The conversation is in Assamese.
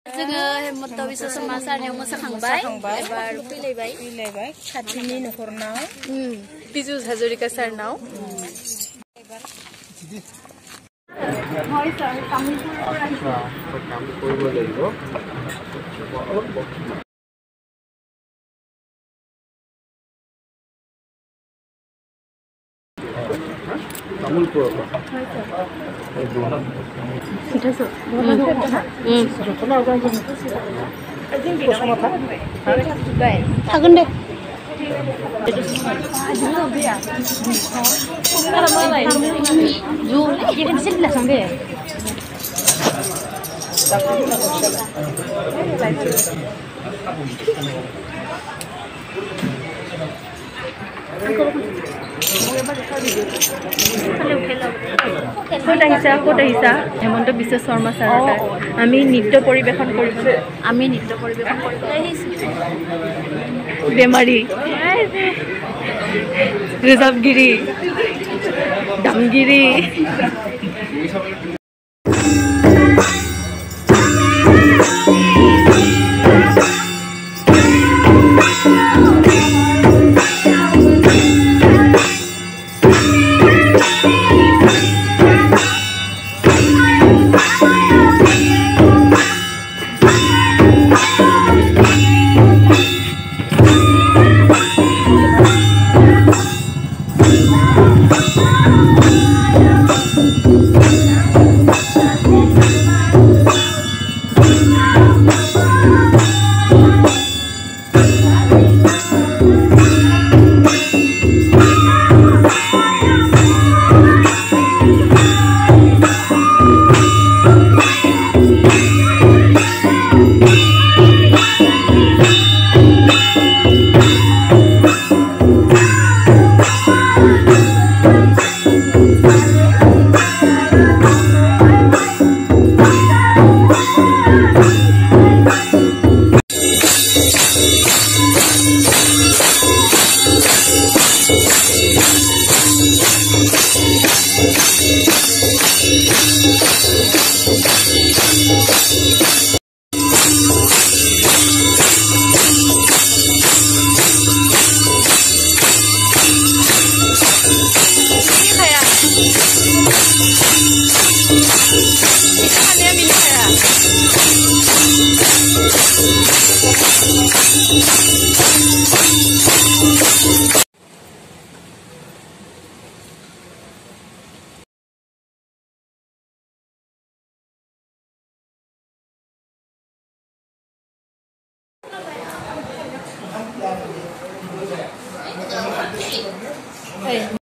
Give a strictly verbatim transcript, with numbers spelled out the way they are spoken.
जोङो हेमन्त बिश्व शर्मा सारनियाव मोसाखांबाय एबार फैलायबाय फैलायबाय खाथिनि नखरनाव बिजु हाजरिका सारनाव হয় স্যার তামিলপুৰৰ পৰা আহিছো কাম কৰিব লাগিব তামিলপুৰৰ পৰা হয় স্যার এই দুটা উঠাইছো দুটা হুম দুটা আগৰ জন্য এদিন বিনা থাকুন দে Ju, lagi kan sebelah sampai. Kota Hisa, Kota Hisa, Hemonto Biswa Sharma Sar. Ami nitya poribekhon koribo. Ami nitya poribekhon koribo. Bemari. Rizabgiri. Damgiri. Hey.